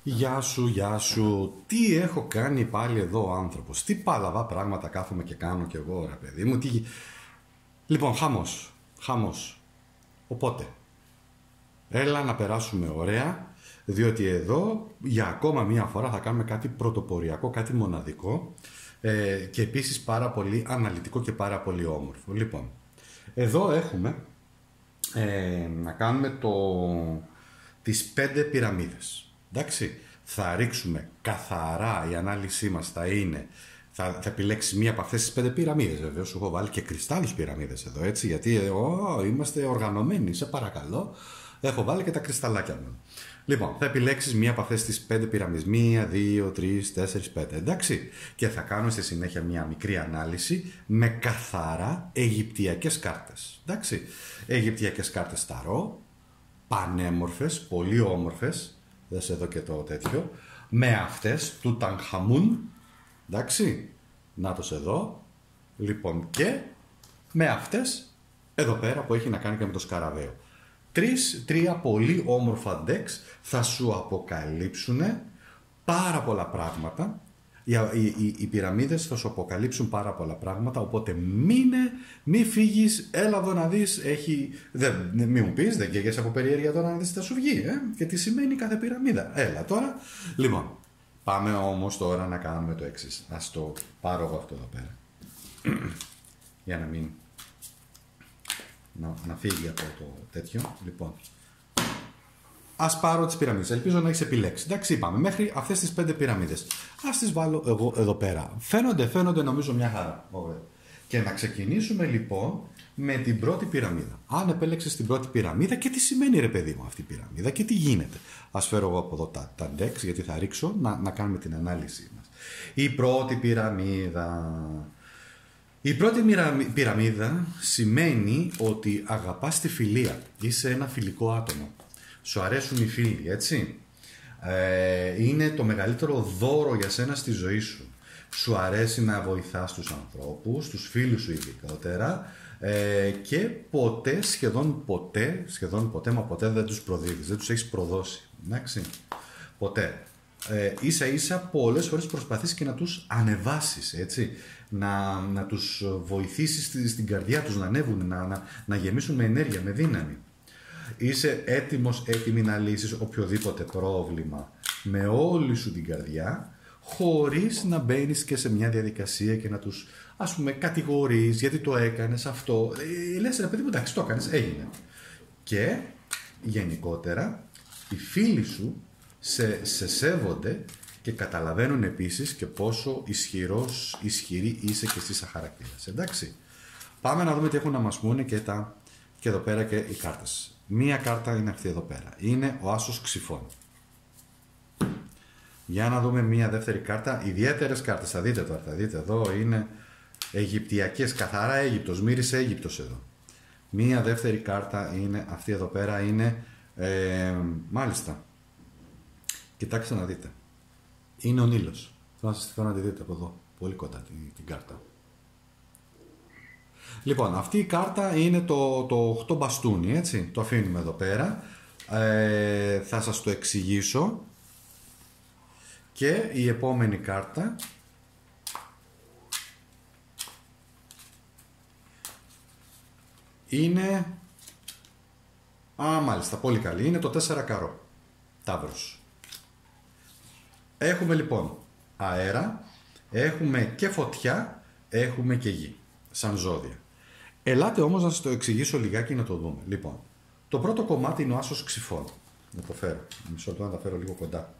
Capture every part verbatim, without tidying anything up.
Γεια σου, γεια σου. Τι έχω κάνει πάλι εδώ ο άνθρωπος. Τι πάλαβα πράγματα κάθομαι και κάνω κι εγώ, ρε παιδί μου. Τι... Λοιπόν, χαμός. Χαμός. Οπότε, έλα να περάσουμε ωραία, διότι εδώ για ακόμα μία φορά θα κάνουμε κάτι πρωτοποριακό, κάτι μοναδικό ε, και επίσης πάρα πολύ αναλυτικό και πάρα πολύ όμορφο. Λοιπόν, εδώ έχουμε ε, να κάνουμε το... τις πέντε πυραμίδες. Εντάξει, θα ρίξουμε καθαρά, η ανάλυση μας θα είναι, θα, θα επιλέξει μία από αυτές τις πέντε πυραμίδες. Βεβαίως, σου έχω βάλει και κρυστάλλους πυραμίδες εδώ, έτσι, γιατί ο, είμαστε οργανωμένοι, σε παρακαλώ. Έχω βάλει και τα κρυσταλλάκια μου. Λοιπόν, θα επιλέξεις μία από αυτές τις πέντε πυραμίδες. Μία, δύο, τρεις, τέσσερις, πέντε. Εντάξει. Και θα κάνω στη συνέχεια μία μικρή ανάλυση με καθαρά αιγυπτιακές κάρτες. Εντάξει. Αιγυπτιακές κάρτες ταρό, πανέμορφες, πολύ όμορφες. Δες εδώ και το τέτοιο. Με αυτές του Τουτανχαμούν. Εντάξει. Νάτος εδώ. Λοιπόν, και με αυτές εδώ πέρα που έχει να κάνει και με το σκαραβαίο. Τρεις, τρία πολύ όμορφα decks θα σου αποκαλύψουν πάρα πολλά πράγματα. Οι, οι, οι πυραμίδες θα σου αποκαλύψουν πάρα πολλά πράγματα, οπότε μείνε, μη φύγεις, έλα εδώ να δεις, έχει, δεν, μη μου πεις, δεν καίγεσαι από περιέργεια τώρα να δεις τι θα σου βγει, ε? Και τι σημαίνει κάθε πυραμίδα. Έλα τώρα. Λοιπόν, πάμε όμως τώρα να κάνουμε το εξής. Ας το πάρω εγώ αυτό εδώ πέρα, για να μην... Να, να φύγει από το τέτοιο. Λοιπόν, ας πάρω τις πυραμίδες. Ελπίζω να έχεις επιλέξει. Εντάξει, είπαμε μέχρι αυτές τις πέντε πυραμίδες. Ας τις βάλω εγώ εδώ πέρα. Φαίνονται, φαίνονται νομίζω μια χαρά. Ωραία. Και να ξεκινήσουμε λοιπόν με την πρώτη πυραμίδα. Αν επέλεξες την πρώτη πυραμίδα, και τι σημαίνει ρε παιδί μου αυτή η πυραμίδα και τι γίνεται. Ας φέρω εγώ από εδώ τα, τα decks, γιατί θα ρίξω να, να κάνουμε την ανάλυση μας. Η πρώτη πυραμίδα. Η πρώτη πυραμίδα σημαίνει ότι αγαπάς τη φιλία. Είσαι ένα φιλικό άτομο. Σου αρέσουν οι φίλοι, έτσι. Ε, είναι το μεγαλύτερο δώρο για σένα στη ζωή σου. Σου αρέσει να βοηθάς τους ανθρώπους, τους φίλους σου ειδικότερα, ε, και ποτέ, σχεδόν ποτέ, σχεδόν ποτέ, μα ποτέ δεν τους προδίδεις, δεν τους έχεις προδώσει. Εντάξει. Ποτέ. Ε, ίσα ίσα πολλές φορές προσπαθείς και να τους ανεβάσεις, έτσι, να, να τους βοηθήσεις στη, στην καρδιά τους να ανέβουν, να, να, να γεμίσουν με ενέργεια, με δύναμη. Είσαι έτοιμος, έτοιμη να λύσεις οποιοδήποτε πρόβλημα με όλη σου την καρδιά, χωρίς να μπαίνεις και σε μια διαδικασία και να τους, ας πούμε, κατηγορείς γιατί το έκανες αυτό. Ε, λες ρε παιδί μου, εντάξει, το έκανες, έγινε. Και γενικότερα οι φίλοι σου σε, σε σέβονται και καταλαβαίνουν επίσης και πόσο ισχυρός, ισχυρή είσαι και εσύ σαν χαρακτήρας. Εντάξει. Πάμε να δούμε τι έχουν να μας πούνε και, τα, και εδώ πέρα και οι κάρτες. Μία κάρτα είναι αυτή εδώ πέρα. Είναι ο άσος ξυφών. Για να δούμε μία δεύτερη κάρτα. Ιδιαίτερες κάρτες. Θα δείτε τώρα. Θα δείτε εδώ είναι αιγυπτιακές. Καθαρά Αίγυπτος. Μύρισε Αίγυπτος εδώ. Μία δεύτερη κάρτα είναι αυτή εδώ πέρα. Είναι ε, μάλιστα. Κοιτάξτε να δείτε. Είναι ο Νείλος. Θέλω να σας θέλω να τη δείτε από εδώ. Πολύ κοντά την, την κάρτα. Λοιπόν, αυτή η κάρτα είναι το, το οκτώ μπαστούνι, έτσι. Το αφήνουμε εδώ πέρα. Ε, θα σας το εξηγήσω. Και η επόμενη κάρτα είναι... Α, μάλιστα, πολύ καλή. Είναι το τέσσερα καρό. Ταύρος. Έχουμε λοιπόν αέρα, έχουμε και φωτιά, έχουμε και γη, σαν ζώδια. Ελάτε όμως να σας το εξηγήσω λιγάκι να το δούμε. Λοιπόν, το πρώτο κομμάτι είναι ο άσος ξυφών. Να το φέρω, μισό λεπτό να τα φέρω λίγο κοντά.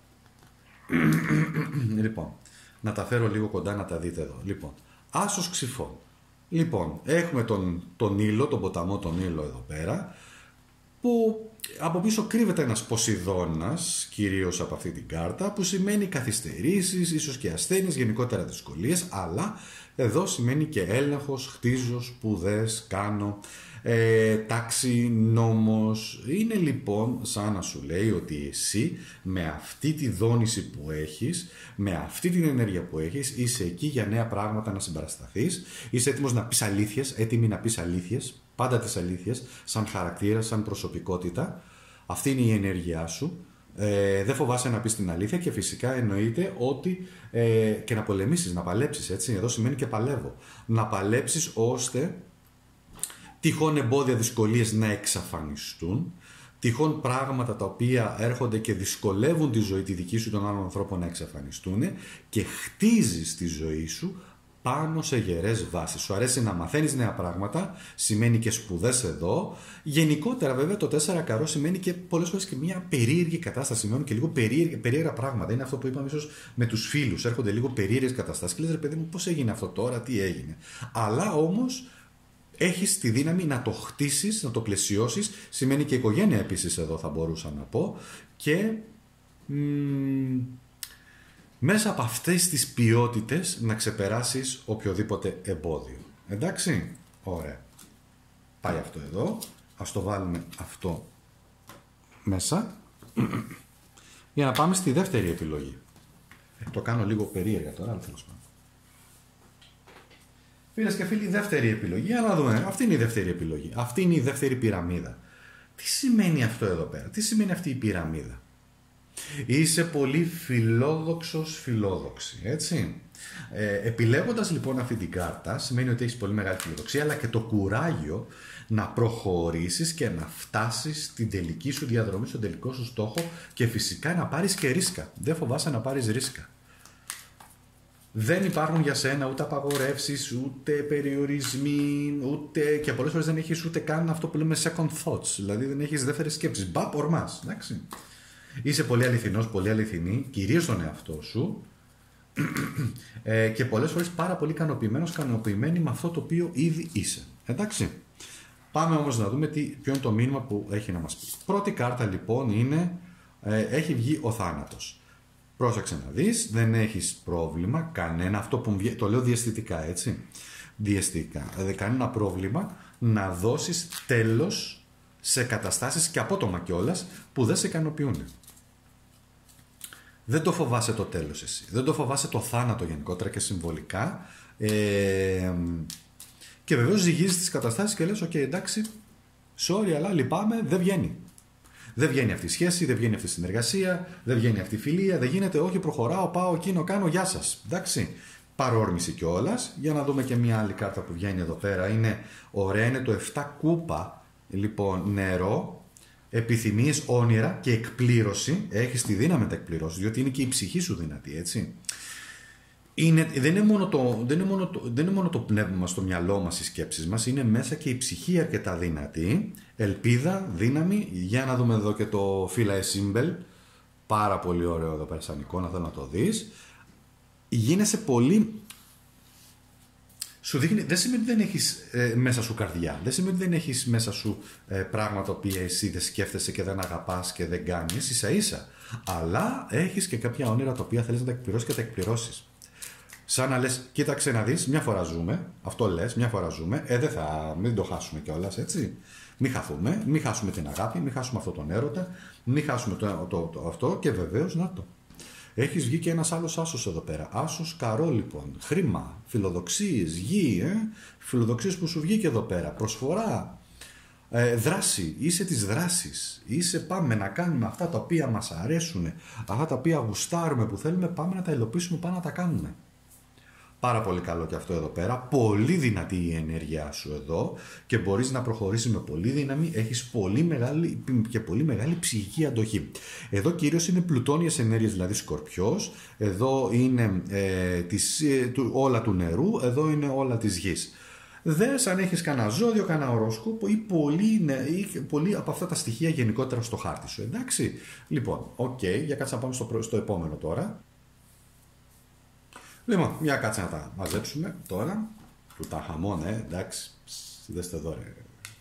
Λοιπόν, να τα φέρω λίγο κοντά να τα δείτε εδώ. Λοιπόν, άσος ξυφών. Λοιπόν, έχουμε τον, τον Νείλο, τον ποταμό τον Νείλο εδώ πέρα, που από πίσω κρύβεται ένας Ποσειδώνας, κυρίως από αυτή την κάρτα, που σημαίνει καθυστερήσεις, ίσως και ασθένειες, γενικότερα δυσκολίες, αλλά εδώ σημαίνει και έλεγχος, χτίζω, σπουδές, κάνω, ε, τάξη, νόμος. Είναι λοιπόν σαν να σου λέει ότι εσύ με αυτή τη δόνηση που έχεις, με αυτή την ενέργεια που έχεις, είσαι εκεί για νέα πράγματα να συμπαρασταθείς, είσαι έτοιμος να πεις αλήθειες, έτοιμη να πεις αλήθειες, πάντα τις αλήθειες, σαν χαρακτήρα, σαν προσωπικότητα. Αυτή είναι η ενέργειά σου. Ε, δεν φοβάσαι να πεις την αλήθεια και φυσικά εννοείται ότι ε, και να πολεμήσεις, να παλέψεις, έτσι. Εδώ σημαίνει και παλεύω. Να παλέψεις ώστε τυχόν εμπόδια, δυσκολίες να εξαφανιστούν, τυχόν πράγματα τα οποία έρχονται και δυσκολεύουν τη ζωή τη δική σου των άλλων ανθρώπων να εξαφανιστούν και χτίζεις τη ζωή σου πάνω σε γερές βάσεις. Σου αρέσει να μαθαίνεις νέα πράγματα, σημαίνει και σπουδές εδώ. Γενικότερα βέβαια το τέσσερα καρό σημαίνει και πολλές φορές και μια περίεργη κατάσταση, σημαίνει και λίγο περίεργα, περίεργα πράγματα. Είναι αυτό που είπαμε ίσως με τους φίλους, έρχονται λίγο περίεργες καταστάσεις και λες ρε παιδί μου πώς έγινε αυτό τώρα, τι έγινε. Αλλά όμως έχεις τη δύναμη να το χτίσεις, να το πλαισιώσεις, σημαίνει και οικογένεια επίσης εδώ θα μπορούσα να πω και μ, μέσα από αυτές τις ποιότητες να ξεπεράσεις οποιοδήποτε εμπόδιο. Εντάξει, ωραία. Πάει αυτό εδώ, ας το βάλουμε αυτό μέσα για να πάμε στη δεύτερη επιλογή. Το κάνω λίγο περίεργα τώρα, αλλά τέλος πάντων. Φίλες και φίλοι, δεύτερη επιλογή. Για να δούμε. Αυτή είναι η δεύτερη επιλογή. Αυτή είναι η δεύτερη πυραμίδα. Τι σημαίνει αυτό εδώ πέρα, τι σημαίνει αυτή η πυραμίδα. Είσαι πολύ φιλόδοξος, φιλόδοξη, έτσι. Ε, επιλέγοντας λοιπόν αυτή την κάρτα, σημαίνει ότι έχεις πολύ μεγάλη φιλοδοξία, αλλά και το κουράγιο να προχωρήσεις και να φτάσεις στην τελική σου διαδρομή, στον τελικό σου στόχο και φυσικά να πάρεις και ρίσκα. Δεν φοβάσαι να πάρεις ρίσκα. Δεν υπάρχουν για σένα ούτε απαγορεύσεις, ούτε περιορισμοί, ούτε και πολλές φορές δεν έχεις ούτε καν αυτό που λέμε second thoughts, δηλαδή δεν έχεις δεύτερες σκέψεις. Μπαπ, ορμάς, εντάξει. Είσαι πολύ αληθινός, πολύ αληθινή, κυρίως στον εαυτό σου ε, και πολλές φορές πάρα πολύ ικανοποιημένος, ικανοποιημένη με αυτό το οποίο ήδη είσαι. Εντάξει. Πάμε όμως να δούμε τι, ποιο είναι το μήνυμα που έχει να μας πει. Πρώτη κάρτα λοιπόν είναι, ε, έχει βγει ο θάνατος. Πρόσεξε να δεις, δεν έχεις πρόβλημα, κανένα, αυτό που βγει, το λέω διαισθητικά, έτσι, διαισθητικά, δηλαδή κανένα πρόβλημα να δώσεις τέλος σε καταστάσεις και απότομα κιόλας που δεν σε ικανοποιούν. Δεν το φοβάσαι το τέλος εσύ, δεν το φοβάσαι το θάνατο γενικότερα και συμβολικά ε, και βεβαίως ζυγίζεις τις καταστάσεις και λες, ok, εντάξει, sorry, αλλά λυπάμαι, δεν βγαίνει. Δεν βγαίνει αυτή η σχέση, δεν βγαίνει αυτή η συνεργασία, δεν βγαίνει αυτή η φιλία, δεν γίνεται, όχι, προχωράω, πάω εκείνο, κάνω, γεια σας. Εντάξει. Παρόρμηση κιόλας. Για να δούμε και μια άλλη κάρτα που βγαίνει εδώ πέρα. Είναι ωραία, είναι το επτά κούπα. Λοιπόν, νερό, επιθυμίες, όνειρα και εκπλήρωση. Έχεις τη δύναμη να τα εκπληρώσεις, διότι είναι και η ψυχή σου δυνατή, έτσι. Είναι, δεν, είναι μόνο το, δεν, είναι μόνο το, δεν είναι μόνο το πνεύμα μας, το μυαλό μας, οι σκέψεις μας, είναι μέσα και η ψυχή αρκετά δυνατή, ελπίδα, δύναμη. Για να δούμε εδώ και το φύλλα σύμπελ, πάρα πολύ ωραίο εδώ πέρα σαν εικόνα, θέλω να το δεις. Γίνεσαι πολύ, σου δείχνει, δεν σημαίνει ότι δεν έχεις ε, μέσα σου καρδιά, δεν σημαίνει ότι δεν έχεις μέσα σου ε, πράγματα τα οποία εσύ δεν σκέφτεσαι και δεν αγαπάς και δεν κάνεις, ίσα ίσα, αλλά έχεις και κάποια όνειρα τα οποία θέλεις να τα εκπληρώσεις και τα εκπληρώσεις. Σαν να λες, κοίταξε να δεις, μια φορά ζούμε, αυτό λες, μια φορά ζούμε, ε, δεν θα, μην το χάσουμε κιόλας, έτσι. Μην χαθούμε, μην χάσουμε την αγάπη, μην χάσουμε αυτόν τον έρωτα, μην χάσουμε το, το, το, αυτό και βεβαίως, να το. Έχεις βγει και ένας άλλος άσος εδώ πέρα. Άσος καρό λοιπόν, χρήμα, φιλοδοξίες, γη, ε, φιλοδοξίες που σου βγήκε εδώ πέρα, προσφορά, ε, δράση, είσαι της δράσης, είσαι πάμε να κάνουμε αυτά τα οποία μας αρέσουν, αυτά τα οποία γουστάρουμε που θέλουμε, πάμε να τα υλοποιήσουμε, πάμε να τα κάνουμε. Πάρα πολύ καλό και αυτό εδώ πέρα, πολύ δυνατή η ενέργειά σου εδώ και μπορείς να προχωρήσεις με πολύ δύναμη, έχεις πολύ μεγάλη και πολύ μεγάλη ψυχική αντοχή. Εδώ κυρίως είναι πλουτόνιες ενέργειες, δηλαδή Σκορπιός, εδώ είναι ε, της, ε, του, όλα του νερού, εδώ είναι όλα της γης. Δες αν έχεις κανένα ζώδιο, κανένα οροσκόπο ή πολύ, ναι, ή πολύ από αυτά τα στοιχεία γενικότερα στο χάρτη σου, εντάξει. Λοιπόν, οκ, okay, για κάτσε να πάμε στο, στο επόμενο τώρα. Λοιπόν, μια κάτσε να τα μαζέψουμε τώρα. Του τα χαμόν, ε, εντάξει. Δέστε εδώ, ρε.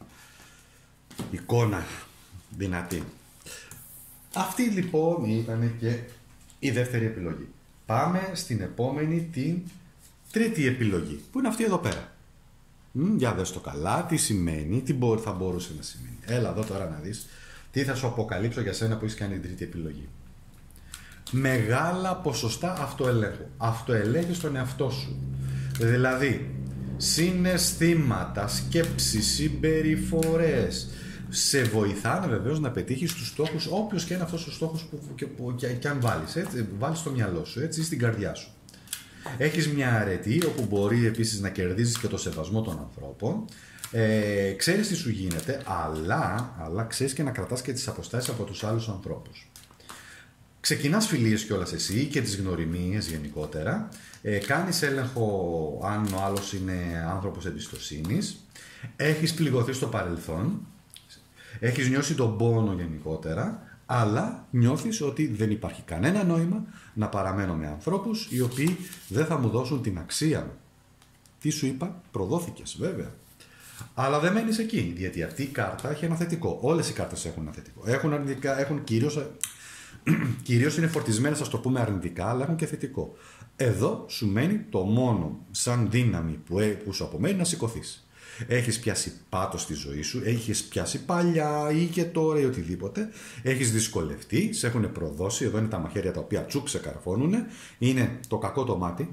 Εικόνα δυνατή. Αυτή λοιπόν ήταν και η δεύτερη επιλογή. Πάμε στην επόμενη, την τρίτη επιλογή. Που είναι αυτή εδώ πέρα. Μ, για δες το καλά, τι σημαίνει, τι θα μπορούσε να σημαίνει. Έλα εδώ τώρα να δεις τι θα σου αποκαλύψω για σένα που έχεις κάνει την τρίτη επιλογή. Μεγάλα ποσοστά αυτοελέγχου. Αυτοελέγχεις τον εαυτό σου. Δηλαδή, συναισθήματα, σκέψεις, συμπεριφορές, σε βοηθάνε βεβαίως να πετύχεις τους στόχους, όποιος και είναι αυτός ο στόχος που, που, που και, και αν βάλεις, έτσι, βάλεις στο μυαλό σου, έτσι, στην καρδιά σου. Έχεις μια αρετή όπου μπορεί επίσης να κερδίζεις και το σεβασμό των ανθρώπων. Ε, ξέρεις τι σου γίνεται, αλλά, αλλά ξέρεις και να κρατάς και τις αποστάσεις από τους άλλους ανθρώπους. Ξεκινάς φιλίες κιόλας εσύ και τις γνωριμίες γενικότερα. Ε, κάνεις έλεγχο αν ο άλλος είναι άνθρωπος εμπιστοσύνης. Έχεις πληγωθεί στο παρελθόν. Έχεις νιώσει τον πόνο γενικότερα. Αλλά νιώθεις ότι δεν υπάρχει κανένα νόημα να παραμένω με ανθρώπους οι οποίοι δεν θα μου δώσουν την αξία μου. Τι σου είπα, προδόθηκες βέβαια. Αλλά δεν μένεις εκεί, γιατί αυτή η κάρτα έχει ένα θετικό. Όλες οι κάρτες έχουν ένα θετικό. Έχουν αρνητικά, έχουν κυρίως, κυρίως είναι φορτισμένες, ας το πούμε, αρνητικά, αλλά έχουν και θετικό. Εδώ σου μένει το μόνο σαν δύναμη που, που σου απομένει να σηκωθείς. Έχεις πιάσει πάτο στη ζωή σου, έχεις πιάσει παλιά ή και τώρα ή οτιδήποτε. Έχεις δυσκολευτεί, σε έχουν προδώσει. Εδώ είναι τα μαχαίρια τα οποία τσουκ σε καρφώνουνε. Είναι το κακό το μάτι.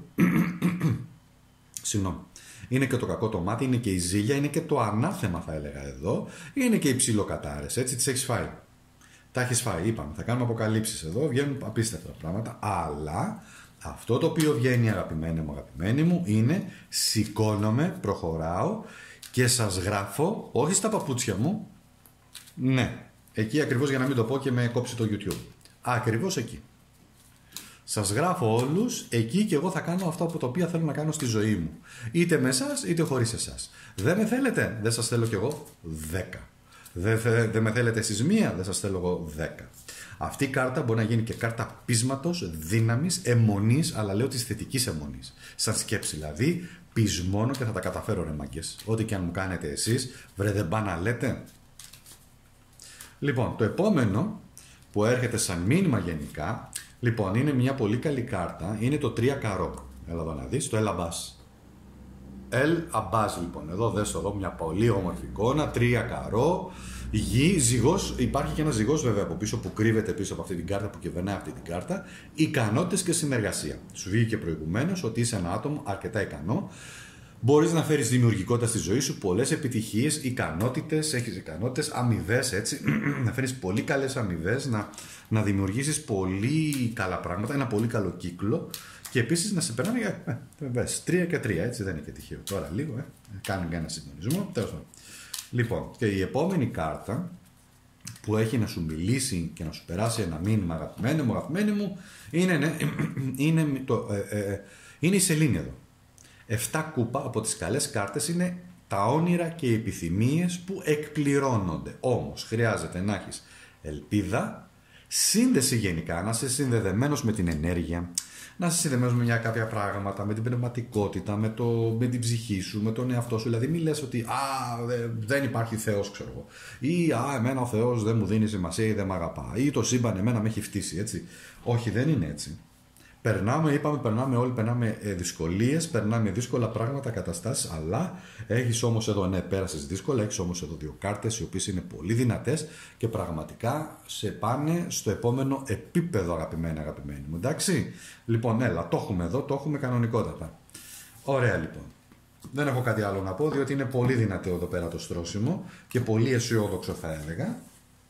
Συγγνώμη. Είναι και το κακό το μάτι, είναι και η ζήλια, είναι και το ανάθεμα θα έλεγα εδώ. Είναι και οι ψιλοκατάρες, έτσι τις έχεις φάει. Τα έχεις φάει, είπαμε. Θα κάνουμε αποκαλύψεις εδώ, βγαίνουν απίστευτα πράγματα. Αλλά αυτό το οποίο βγαίνει, αγαπημένοι μου, αγαπημένοι μου, είναι σηκώνομαι, προχωράω και σας γράφω, όχι στα παπούτσια μου, ναι, εκεί ακριβώς, για να μην το πω και με κόψει το YouTube. Ακριβώς εκεί. Σας γράφω όλους εκεί και εγώ θα κάνω αυτό από το οποίο θέλω να κάνω στη ζωή μου. Είτε με εσάς είτε χωρίς εσάς. Δεν με θέλετε, δεν σας θέλω κι εγώ δέκα. Δεν, θε, δεν με θέλετε εσείς μία, δεν σας θέλω εγώ δέκα. Αυτή η κάρτα μπορεί να γίνει και κάρτα πείσματος, δύναμης, αιμονής, αλλά λέω της θετικής αιμονής. Σαν σκέψη δηλαδή, πεισμόνο και θα τα καταφέρω ρε μάγκες. Ό,τι και αν μου κάνετε εσείς, βρε δεν πά να λέτε. Λοιπόν, το επόμενο που έρχεται σαν μήνυμα γενικά, λοιπόν, είναι μια πολύ καλή κάρτα, είναι το τρία καρό. Έλα εδώ να δεις, το El Abbas. El Abbas λοιπόν, εδώ δες εδώ μια πολύ όμορφη εικόνα, τρία καρό, γη, ζυγός, υπάρχει και ένα ζυγός βέβαια από πίσω που κρύβεται πίσω από αυτή την κάρτα, που κυβερνάει αυτή την κάρτα, ικανότητες και συνεργασία. Σου βγήκε προηγουμένως ότι είσαι ένα άτομο αρκετά ικανό, μπορείς να φέρεις δημιουργικότητα στη ζωή σου, πολλές επιτυχίες, ικανότητες, έχεις ικανότητες, αμοιβές έτσι, να φέρεις πολύ καλές αμοιβές, να, να δημιουργήσεις πολύ καλά πράγματα, ένα πολύ καλό κύκλο. Και επίσης να σε περνάνε για ε, τρία και τρία, έτσι δεν είναι και τυχαίο. Τώρα λίγο, ε, κάνουμε ένα συντονισμό. Τέλος πάντων. Λοιπόν, και η επόμενη κάρτα που έχει να σου μιλήσει και να σου περάσει ένα μήνυμα, αγαπημένο μου, αγαπημένο μου, είναι, ναι, είναι, το, ε, ε, είναι η σελήνη εδώ. Εφτά κούπα από τις καλές κάρτες είναι τα όνειρα και οι επιθυμίες που εκπληρώνονται. Όμως χρειάζεται να έχεις ελπίδα, σύνδεση γενικά, να είσαι συνδεδεμένος με την ενέργεια, να είσαι συνδεδεμένος με μια κάποια πράγματα, με την πνευματικότητα, με, το, με την ψυχή σου, με τον εαυτό σου. Δηλαδή, μην λες ότι α, δεν υπάρχει Θεός, ξέρω εγώ. Ή α, εμένα ο Θεός δεν μου δίνει σημασία ή δεν με αγαπά. Ή το σύμπαν εμένα με έχει φτύσει, έτσι. Όχι, δεν είναι έτσι. Περνάμε, είπαμε, περνάμε όλοι, περνάμε δυσκολίες, περνάμε δύσκολα πράγματα, καταστάσεις, αλλά έχεις όμως εδώ, ναι, πέρασες δύσκολα, έχεις όμως εδώ δύο κάρτες οι οποίες είναι πολύ δυνατές και πραγματικά σε πάνε στο επόμενο επίπεδο, αγαπημένοι, αγαπημένοι μου, εντάξει. Λοιπόν, έλα, το έχουμε εδώ, το έχουμε κανονικότατα. Ωραία, λοιπόν. Δεν έχω κάτι άλλο να πω, διότι είναι πολύ δυνατό εδώ πέρα το στρώσιμο και πολύ αισιόδοξο θα έλεγα.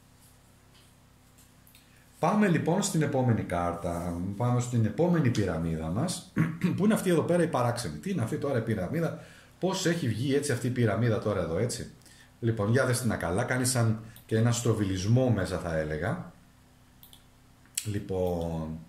Πάμε λοιπόν στην επόμενη κάρτα, πάμε στην επόμενη πυραμίδα μας, που είναι αυτή εδώ πέρα η παράξενη. Τι είναι αυτή τώρα η πυραμίδα, πώς έχει βγει έτσι αυτή η πυραμίδα τώρα εδώ, έτσι. Λοιπόν, για δες την καλά, κάνει σαν και ένα στροβιλισμό μέσα θα έλεγα. Λοιπόν,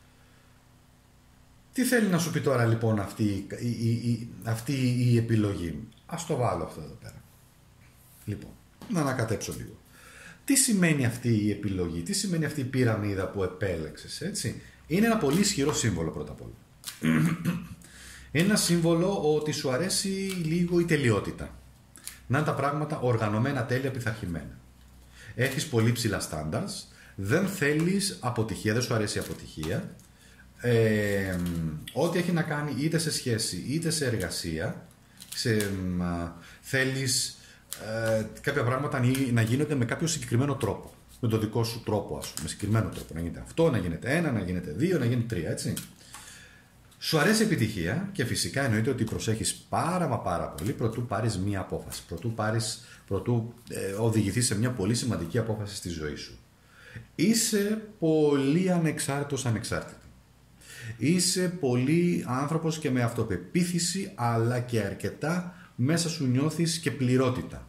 τι θέλει να σου πει τώρα λοιπόν αυτή η, η, η, αυτή η επιλογή. Ας το βάλω αυτό εδώ πέρα. Λοιπόν, να ανακατέψω λίγο. Τι σημαίνει αυτή η επιλογή, τι σημαίνει αυτή η πυραμίδα που επέλεξες, έτσι. Είναι ένα πολύ ισχυρό σύμβολο πρώτα απ' όλα. Είναι ένα σύμβολο ότι σου αρέσει λίγο η τελειότητα. Να είναι τα πράγματα οργανωμένα, τέλεια, πειθαρχημένα. Έχεις πολύ ψηλά standards, δεν θέλεις αποτυχία, δεν σου αρέσει η αποτυχία. Ε, ό,τι έχει να κάνει είτε σε σχέση είτε σε εργασία, σε, α, θέλεις... Ε, κάποια πράγματα να γίνονται με κάποιο συγκεκριμένο τρόπο. Με τον δικό σου τρόπο, ας πούμε. Με συγκεκριμένο τρόπο. Να γίνεται αυτό, να γίνεται ένα, να γίνεται δύο, να γίνεται τρία, έτσι. Σου αρέσει η επιτυχία και φυσικά εννοείται ότι προσέχεις πάρα μα πάρα πολύ προτού πάρεις μία απόφαση, προτού, πάρεις, προτού ε, οδηγηθείς σε μια πολύ σημαντική απόφαση στη ζωή σου. Είσαι πολύ ανεξάρτητος ανεξάρτητη. Είσαι πολύ άνθρωπος και με αυτοπεποίθηση, αλλά και αρκετά μέσα σου νιώθεις και πληρότητα.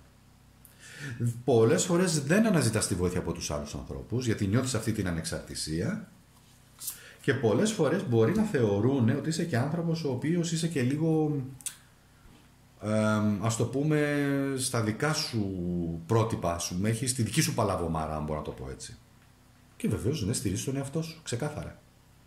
Πολλές φορές δεν αναζητάς τη βοήθεια από τους άλλους ανθρώπους, γιατί νιώθεις αυτή την ανεξαρτησία και πολλές φορές μπορεί να θεωρούν ότι είσαι και άνθρωπος ο οποίος είσαι και λίγο, ε, ας το πούμε, στα δικά σου πρότυπα σου, έχεις τη δική σου παλαβομάρα, αν μπορώ να το πω έτσι. Και βεβαίως δεν στηρίζεις τον εαυτό σου, ξεκάθαρα.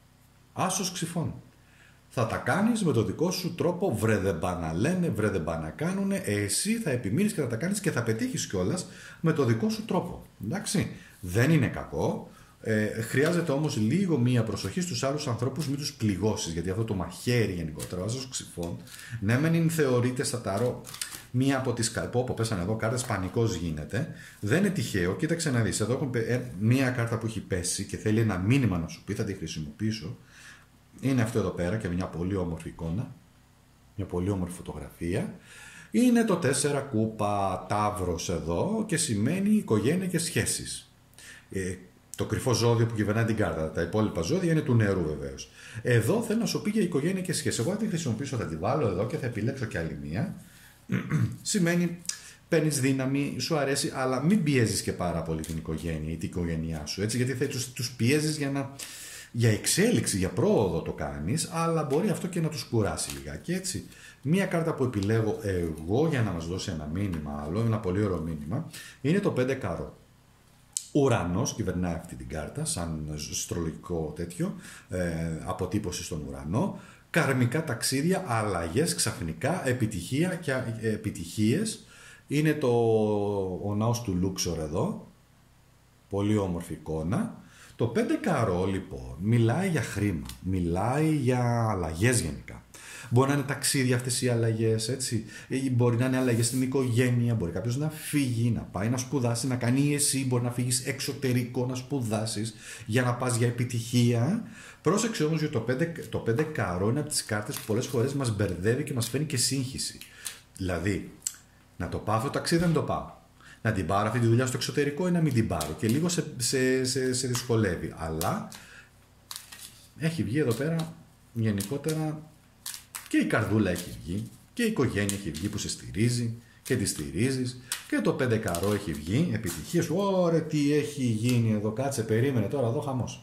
Άσος ξυφών. Θα τα κάνεις με το δικό σου τρόπο, βρε δεν πά να λένε, βρε δεν πά να κάνουνε, εσύ θα επιμείνεις και θα τα κάνεις και θα πετύχεις κιόλας με το δικό σου τρόπο. Εντάξει, δεν είναι κακό, ε, χρειάζεται όμως λίγο μία προσοχή στους άλλους ανθρώπους, μην τους πληγώσεις, γιατί αυτό το μαχαίρι γενικότερα, άσος ξυφών, ναι μεν θεωρείται στα ταρό μία από τις κάρτες, που πέσανε εδώ κάρτες, πανικός γίνεται, δεν είναι τυχαίο, κοίταξε να δεις, εδώ έχω μία κάρτα που έχει πέσει και θέλει ένα μήνυμα να σου πει, θα τη χρησιμοποιήσω. Είναι αυτό εδώ πέρα και μια πολύ όμορφη εικόνα, μια πολύ όμορφη φωτογραφία. Είναι το τέσσερα κούπα ταύρος εδώ και σημαίνει οικογένεια και σχέσεις. Ε, το κρυφό ζώδιο που κυβερνάει την κάρτα, τα υπόλοιπα ζώδια είναι του νερού βεβαίως. Εδώ θέλω να σου πει για οικογένεια και σχέσεις. Εγώ θα τη χρησιμοποιήσω, θα τη βάλω εδώ και θα επιλέξω και άλλη μία. Σημαίνει παίρνεις δύναμη, σου αρέσει, αλλά μην πιέζεις και πάρα πολύ την οικογένεια ή την οικογένειά σου, έτσι, γιατί θα τους, τους πιέζεις για να... για εξέλιξη, για πρόοδο το κάνεις, αλλά μπορεί αυτό και να τους κουράσει λιγάκι, έτσι. Μία κάρτα που επιλέγω εγώ για να μας δώσει ένα μήνυμα άλλο, ένα πολύ ωραίο μήνυμα, είναι το πέντε καρό. Ουρανός κυβερνάει αυτή την κάρτα, σαν αστρολογικό τέτοιο, ε, αποτύπωση στον ουρανό. Καρμικά ταξίδια, αλλαγές, ξαφνικά, επιτυχία και ε, επιτυχίες. Είναι το, ο ναός του Λούξορ εδώ, πολύ όμορφη εικόνα. Το πέντε καρό λοιπόν μιλάει για χρήμα, μιλάει για αλλαγές γενικά. Μπορεί να είναι ταξίδια αυτές οι αλλαγές, έτσι. Μπορεί να είναι αλλαγές στην οικογένεια, μπορεί κάποιος να φύγει, να πάει να σπουδάσει, να κάνει εσύ, μπορεί να φύγεις εξωτερικό να σπουδάσεις για να πας για επιτυχία. Πρόσεξε όμως γιατί το πέντε, το πέντε καρό είναι από τις κάρτες που πολλές φορές μας μπερδεύει και μας φαίνει και σύγχυση. Δηλαδή, να το πάω αυτό το ταξίδι, δεν το πάω. Να την πάρω αυτή τη δουλειά στο εξωτερικό ή να μην την πάρω. Και λίγο σε, σε, σε, σε δυσκολεύει. Αλλά έχει βγει εδώ πέρα γενικότερα και η καρδούλα έχει βγει και η οικογένεια έχει βγει που σε στηρίζει και τη στηρίζεις και το πέντε καρό έχει βγει, επιτυχία σου. Ωρε τι έχει γίνει εδώ, κάτσε, περίμενε τώρα εδώ χαμός.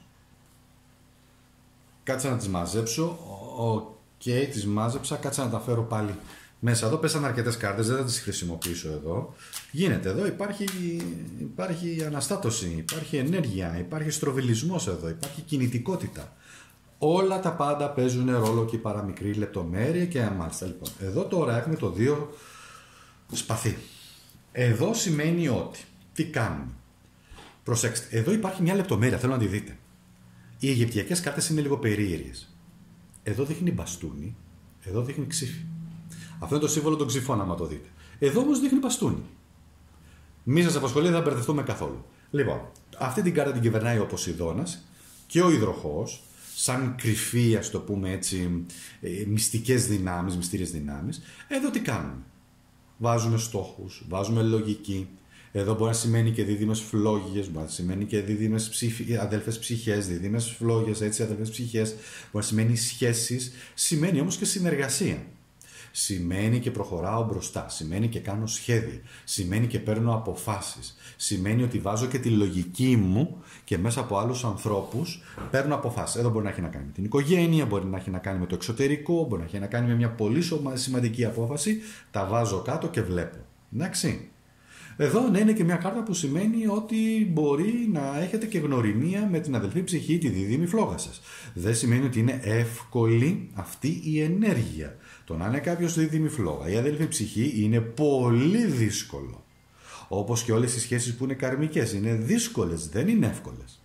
Κάτσε να τις μαζέψω. Οκ, okay, τις μάζεψα, κάτσε να τα φέρω πάλι. Μέσα εδώ πέσαν αρκετές κάρτες, δεν θα τις χρησιμοποιήσω εδώ. Γίνεται εδώ, υπάρχει, υπάρχει αναστάτωση, υπάρχει ενέργεια, υπάρχει στροβιλισμός εδώ, υπάρχει κινητικότητα. Όλα τα πάντα παίζουν ρόλο και η παραμικρή λεπτομέρεια και μάλιστα. Λοιπόν, εδώ τώρα έχουμε το δύο σπαθί. Εδώ σημαίνει ότι, τι κάνουμε. Προσέξτε, εδώ υπάρχει μια λεπτομέρεια, θέλω να τη δείτε. Οι αιγυπτιακές κάρτες είναι λίγο περίεργες. Εδώ δείχνει μπαστούνι, εδώ δείχνει ξύφι. Αυτό είναι το σύμβολο των ξυφών, άμα το δείτε. Εδώ όμως δείχνει μπαστούνι. Μη σας απασχολεί, δεν θα μπερδευτούμε καθόλου. Λοιπόν, αυτή την κάρτα την κυβερνάει ο Ποσειδώνας και ο Υδροχόος, σαν κρυφή, ας το πούμε έτσι, μυστικές δυνάμεις, μυστήριες δυνάμεις. Εδώ τι κάνουμε. Βάζουμε στόχους, βάζουμε λογική. Εδώ μπορεί να σημαίνει και δίδυμες φλόγιες, μπορεί να σημαίνει και δίδυμες ψυχ... αδέλφες ψυχές, δίδυμες φλόγιες, έτσι, αδέλφες ψυχές. Μπορεί να σημαίνει σχέσεις, σημαίνει όμως και συνεργασία. Σημαίνει και προχωράω μπροστά, σημαίνει και κάνω σχέδια, σημαίνει και παίρνω αποφάσεις, σημαίνει ότι βάζω και τη λογική μου και μέσα από άλλους ανθρώπους παίρνω αποφάσεις. Εδώ μπορεί να έχει να κάνει με την οικογένεια, μπορεί να έχει να κάνει με το εξωτερικό, μπορεί να έχει να κάνει με μια πολύ σημαντική απόφαση, τα βάζω κάτω και βλέπω. Εντάξει. Εδώ ναι, είναι και μια κάρτα που σημαίνει ότι μπορεί να έχετε και γνωριμία με την αδελφή ψυχή, τη δίδυμη φλόγα σας. Δεν σημαίνει ότι είναι εύκολη αυτή η ενέργεια. Το να είναι κάποιος δίδυμη φλόγα, η αδελφή ψυχή είναι πολύ δύσκολο. Όπως και όλες οι σχέσεις που είναι καρμικές, είναι δύσκολες, δεν είναι εύκολες.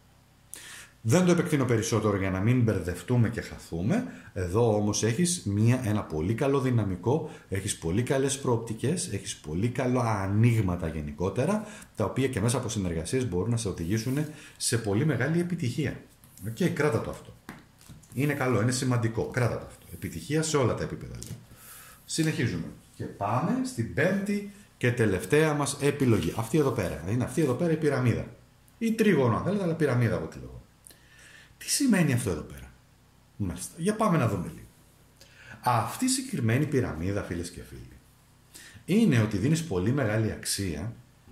Δεν το επεκτείνω περισσότερο για να μην μπερδευτούμε και χαθούμε. Εδώ όμως έχεις μια, ένα πολύ καλό δυναμικό, έχεις πολύ καλές προοπτικές, έχεις πολύ καλά ανοίγματα γενικότερα, τα οποία και μέσα από συνεργασίες μπορούν να σε οδηγήσουν σε πολύ μεγάλη επιτυχία. Οκ, okay, κράτα το αυτό. Είναι καλό, είναι σημαντικό. Κράτα το αυτό. Επιτυχία σε όλα τα επίπεδα. Λέει. Συνεχίζουμε. Και πάμε στην πέμπτη και τελευταία μας επιλογή. Αυτή εδώ πέρα. Είναι αυτή εδώ πέρα η πυραμίδα. Ή τρίγωνο, αν θέλετε, αλλά πυραμίδα από τη λόγω. Τι σημαίνει αυτό εδώ πέρα? Μάλιστα. Για πάμε να δούμε λίγο. Αυτή η συγκεκριμένη πυραμίδα, φίλες και φίλοι, είναι ότι δίνεις πολύ μεγάλη αξία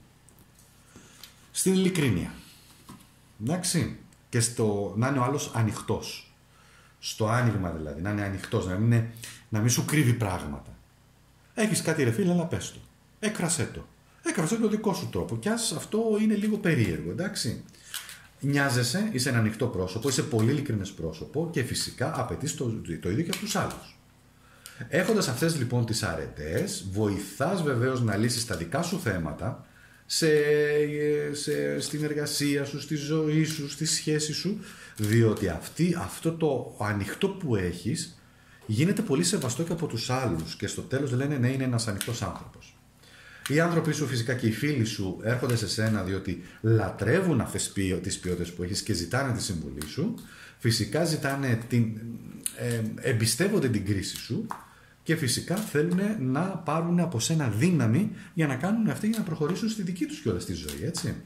στην ειλικρίνεια. Εντάξει. Και στο να είναι ο άλλος ανοιχτός. Στο άνοιγμα δηλαδή, να είναι ανοιχτός, να μην, είναι, να μην σου κρύβει πράγματα. Έχεις κάτι ρε φίλε, αλλά πες το. Έκρασέ το. Έκρασέ το δικό σου τρόπο. Κι ας αυτό είναι λίγο περίεργο, εντάξει. Νοιάζεσαι, είσαι ένα ανοιχτό πρόσωπο, είσαι πολύ ειλικρινές πρόσωπο και φυσικά απαιτείς το, το ίδιο και από τους άλλους. Έχοντας αυτές λοιπόν τις αρετές, βοηθάς βεβαίως να λύσεις τα δικά σου θέματα σε, σε, στην εργασία σου, στη ζωή σου, στη σχέση σου, διότι αυτή, αυτό το ανοιχτό που έχεις γίνεται πολύ σεβαστό και από τους άλλους και στο τέλος λένε ναι, είναι ένας ανοιχτός άνθρωπος. Οι άνθρωποι σου φυσικά και οι φίλοι σου έρχονται σε σένα διότι λατρεύουν αυτές τις ποιότητες που έχεις και ζητάνε τη συμβουλή σου. Φυσικά ζητάνε την, ε, εμπιστεύονται την κρίση σου και φυσικά θέλουν να πάρουν από σένα δύναμη για να κάνουν αυτοί για να προχωρήσουν στη δική τους κιόλας τη ζωή, έτσι.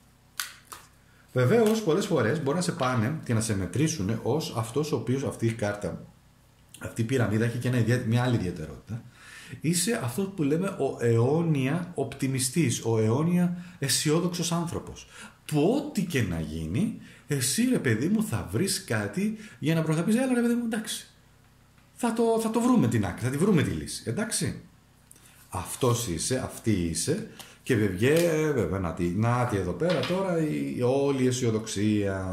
Βεβαίως πολλές φορές μπορεί να σε πάνε και να σε μετρήσουν ως αυτός ο οποίος αυτή η κάρτα, αυτή η πυραμίδα έχει και ένα, μια άλλη ιδιαιτερότητα. Είσαι αυτό που λέμε ο αιώνια οπτιμιστής, ο αιώνια αισιόδοξος άνθρωπος. Που ό,τι και να γίνει, εσύ ρε παιδί μου θα βρεις κάτι για να προχωρήσεις. Έλα ρε παιδί μου, εντάξει. Θα το, θα το βρούμε την άκρη, θα τη βρούμε τη λύση, εντάξει. Αυτός είσαι, αυτή είσαι και βέβαια, βέβαια να, τη, να τη εδώ πέρα τώρα η, όλη η αισιοδοξία.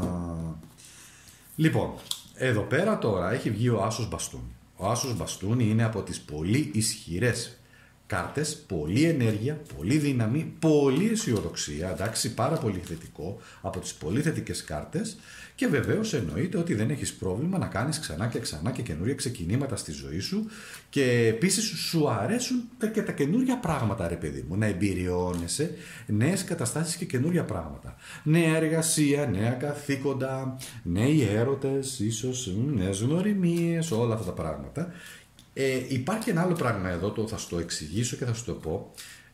Λοιπόν, εδώ πέρα τώρα έχει βγει ο Άσος Μπαστούνι. Ο Άσος Μπαστούνι είναι από τις πολύ ισχυρές κάρτες, πολλή ενέργεια, πολύ δύναμη, πολλή αισιοδοξία, εντάξει, πάρα πολύ θετικό, από τις πολύ θετικές κάρτες και βεβαίως εννοείται ότι δεν έχεις πρόβλημα να κάνεις ξανά και ξανά και καινούργια ξεκινήματα στη ζωή σου και επίσης σου αρέσουν και τα καινούργια πράγματα ρε παιδί μου, να εμπειριώνεσαι νέες καταστάσεις και καινούργια πράγματα. Νέα εργασία, νέα καθήκοντα, νέοι έρωτες, ίσως νέες γνωριμίες, όλα αυτά τα πράγματα. Ε, υπάρχει ένα άλλο πράγμα εδώ, το θα σου το εξηγήσω και θα σου το πω.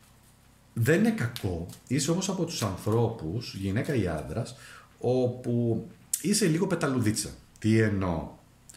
Δεν είναι κακό, είσαι όμως από τους ανθρώπους, γυναίκα ή άντρας, όπου είσαι λίγο πεταλουδίτσα. Τι εννοώ?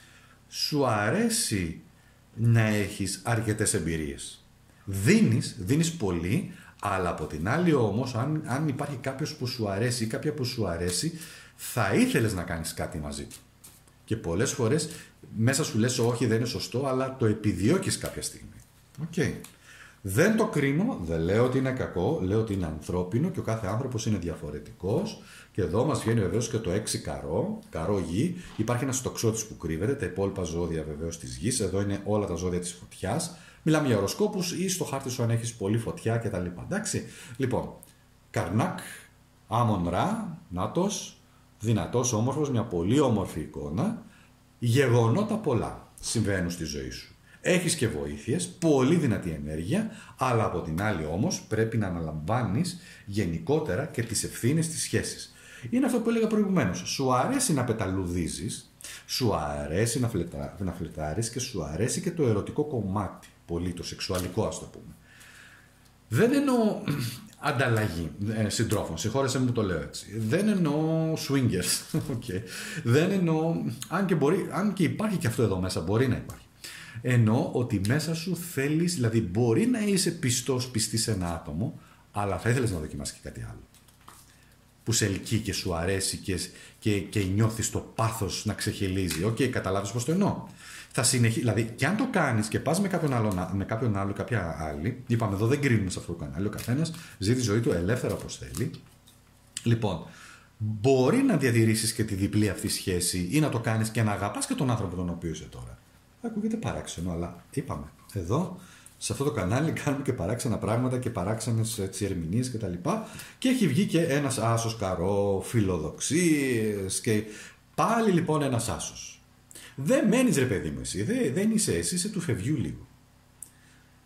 Σου αρέσει να έχεις αρκετές εμπειρίες. Δίνεις, δίνεις πολύ, αλλά από την άλλη όμως, αν, αν υπάρχει κάποιος που σου αρέσει ή κάποια που σου αρέσει, θα ήθελες να κάνεις κάτι μαζί του. Και πολλές φορές μέσα σου λες όχι δεν είναι σωστό, αλλά το επιδιώκεις κάποια στιγμή. Okay. Δεν το κρίνω, δεν λέω ότι είναι κακό, λέω ότι είναι ανθρώπινο και ο κάθε άνθρωπος είναι διαφορετικός. Και εδώ μας βγαίνει βεβαίως και το έξι καρό, καρό γη. Υπάρχει ένας τοξότης που κρύβεται, τα υπόλοιπα ζώδια βεβαίως της γης. Εδώ είναι όλα τα ζώδια της φωτιάς. Μιλάμε για οροσκόπους ή στο χάρτη σου αν έχεις πολύ φωτιά κτλ. Εντάξει. Λοιπόν, Καρνάκ, Άμον Ρα, Νάτος, δυνατός, όμορφος, μια πολύ όμορφη εικόνα. Γεγονότα πολλά συμβαίνουν στη ζωή σου. Έχεις και βοήθειες, πολύ δυνατή ενέργεια, αλλά από την άλλη όμως πρέπει να αναλαμβάνεις γενικότερα και τις ευθύνες της σχέσης. Είναι αυτό που έλεγα προηγουμένως. Σου αρέσει να πεταλουδίζεις, σου αρέσει να, φλετά, να φλετάρεις και σου αρέσει και το ερωτικό κομμάτι, πολύ το σεξουαλικό ας το πούμε. Δεν εννοώ ανταλλαγή ε, συντρόφων, συγχώρεσέ μου που το λέω έτσι. Δεν εννοώ swingers, okay. Δεν εννοώ, αν και, μπορεί, αν και υπάρχει και αυτό εδώ μέσα, μπορεί να υπάρχει. Εννοώ ότι μέσα σου θέλεις, δηλαδή μπορεί να είσαι πιστός, πιστή σε ένα άτομο, αλλά θα ήθελες να δοκιμάσεις και κάτι άλλο. Που σε ελκύει και σου αρέσει και, και, και νιώθεις το πάθος να ξεχυλίζει. Οκ, okay, καταλάβεις πώς το εννοώ. Θα συνεχί... Δηλαδή, και αν το κάνεις και πας με κάποιον άλλο, με κάποιον άλλο, κάποια άλλη, είπαμε εδώ δεν κρίνουμε σε αυτό το κανάλι, ο καθένας ζει τη ζωή του ελεύθερα όπως θέλει. Λοιπόν, μπορεί να διατηρήσεις και τη διπλή αυτή σχέση ή να το κάνεις και να αγαπάς και τον άνθρωπο τον οποίο είσαι τώρα. Ακούγεται παράξενο, αλλά είπαμε, εδώ σε αυτό το κανάλι κάνουμε και παράξενα πράγματα και παράξενες ερμηνείες κτλ. Και, και έχει βγει και ένας άσος καρό, φιλοδοξίες και πάλι λοιπόν ένας άσος. Δεν μένεις ρε παιδί μου εσύ, δεν, δεν είσαι εσύ, είσαι του φευγιού λίγο.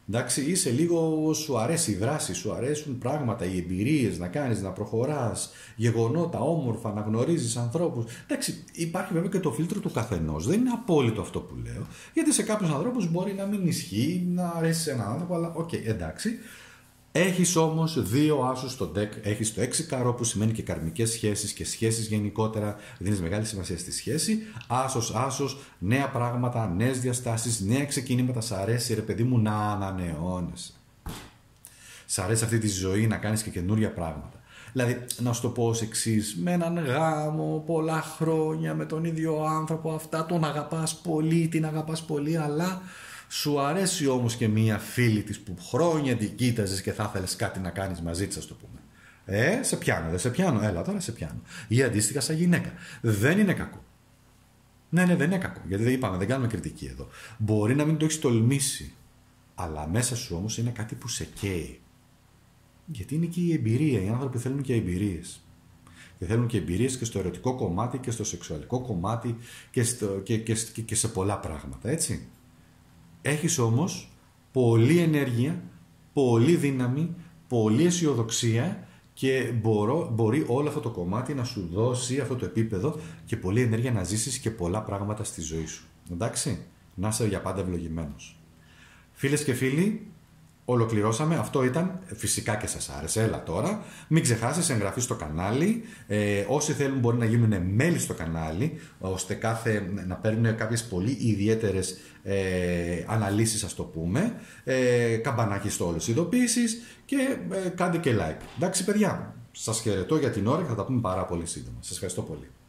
Εντάξει, είσαι λίγο, σου αρέσει η δράση, σου αρέσουν πράγματα, οι εμπειρίες, να κάνεις, να προχωράς, γεγονότα, όμορφα, να γνωρίζεις ανθρώπους. Εντάξει, υπάρχει βέβαια και το φίλτρο του καθενός. Δεν είναι απόλυτο αυτό που λέω, γιατί σε κάποιους ανθρώπους μπορεί να μην ισχύει, να αρέσει σε έναν άνθρωπο, αλλά οκ, okay, εντάξει. Έχεις όμως δύο άσους στο deck, έχεις το έξι καρό που σημαίνει και καρμικές σχέσεις και σχέσεις γενικότερα, δίνεις μεγάλη σημασία στη σχέση, άσος, άσος, νέα πράγματα, νέες διαστάσεις, νέα ξεκινήματα, σ' αρέσει ρε παιδί μου να ανανεώνεσαι. Σ' αρέσει αυτή τη ζωή να κάνεις και καινούρια πράγματα. Δηλαδή, να σου το πω ως εξής, με έναν γάμο, πολλά χρόνια, με τον ίδιο άνθρωπο, αυτά, τον αγαπάς πολύ, την αγαπάς πολύ, αλλά σου αρέσει όμως και μία φίλη της που χρόνια την κοίταζες και θα ήθελες κάτι να κάνεις μαζί της, ας το πούμε. Ε, σε πιάνω, δεν σε πιάνω, έλα τώρα σε πιάνω. Ή αντίστοιχα σαν γυναίκα. Δεν είναι κακό. Ναι, ναι, δεν είναι κακό, γιατί δεν είπαμε, δεν κάνουμε κριτική εδώ. Μπορεί να μην το έχεις τολμήσει, αλλά μέσα σου όμως είναι κάτι που σε καίει. Γιατί είναι και η εμπειρία, οι άνθρωποι θέλουν και εμπειρίες. Και θέλουν και εμπειρίες και στο ερωτικό κομμάτι και στο σεξουαλικό κομμάτι και, στο, και, και, και, και σε πολλά πράγματα, έτσι. Έχεις όμως πολλή ενέργεια, πολλή δύναμη, πολλή αισιοδοξία και μπορώ, μπορεί όλο αυτό το κομμάτι να σου δώσει αυτό το επίπεδο και πολλή ενέργεια να ζήσεις και πολλά πράγματα στη ζωή σου. Εντάξει, να είσαι για πάντα ευλογημένος. Φίλες και φίλοι, ολοκληρώσαμε. Αυτό ήταν, φυσικά και σας άρεσε. Έλα τώρα. Μην ξεχάσεις εγγραφή στο κανάλι. Ε, όσοι θέλουν μπορεί να γίνουν μέλη στο κανάλι, ώστε κάθε, να παίρνουν κάποιες πολύ ιδιαίτερες ε, αναλύσεις, ας το πούμε. Ε, καμπανάκι στο όλες ειδοποίησεις και ε, κάντε και like. Εντάξει παιδιά, σας χαιρετώ για την ώρα και θα τα πούμε πάρα πολύ σύντομα. Σας ευχαριστώ πολύ.